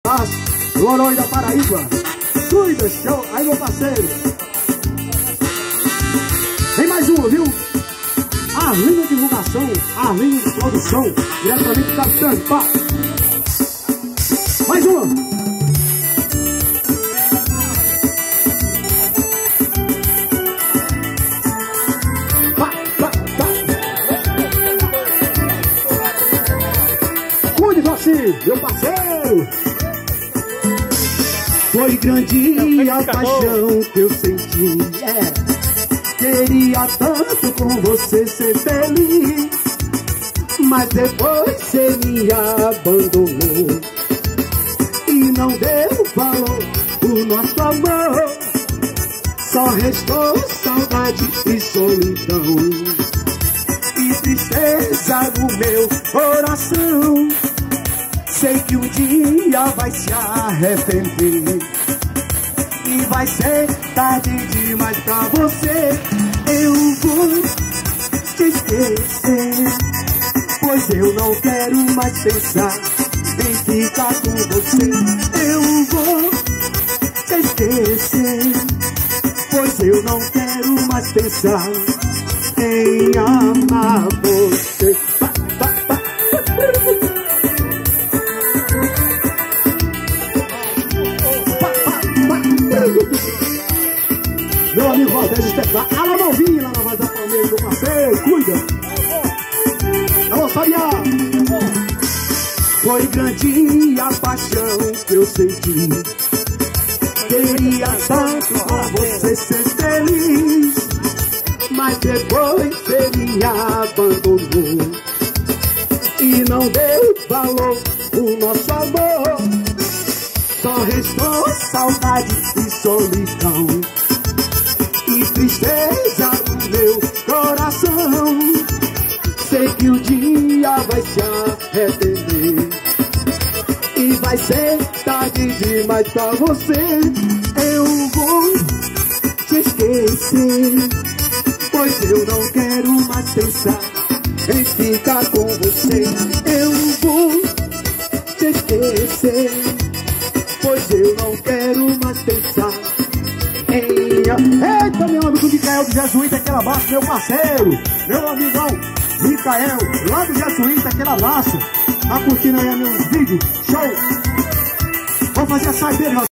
Freitas, Loró da Paraíba. Cuida, show. Aí, meu parceiro. Tem mais uma, viu? Arlindo Divulgação, Arlindo Produção, diretamente da Tampa. Mais uma. Cuide você, meu parceiro. Foi grande a paixão que eu senti, Queria tanto com você ser feliz, mas depois você me abandonou e não deu valor o nosso amor. Só restou saudade e solidão e tristeza no meu coração. Sei que um dia vai se arrepender e vai ser tarde demais pra você. Eu vou te esquecer, pois eu não quero mais pensar em ficar com você. Eu vou te esquecer, pois eu não quero mais pensar em amar você. Meu amigo Valdez Estefan, alô Malvinha, lá na voz da Palmeiras, meu parceiro, cuida. Alô Fabiá. Foi grande a paixão que eu senti, queria tanto com você ser feliz, mas depois você me abandonou e não deu valor o nosso amor. Só restou saudade e solidão e tristeza no meu coração. Sei que um dia vai se arrepender e vai ser tarde demais pra você. Eu vou te esquecer, pois eu não quero mais pensar em ficar com você. Eu vou te esquecer, pois eu não quero mais pensar em... Eita, meu amigo Micael do Jesuíta, aquela massa, meu parceiro. Meu amigão Micael, lá do Jesuíta, aquela massa. Tá curtindo aí meus vídeos? Show! Vamos fazer a saideira.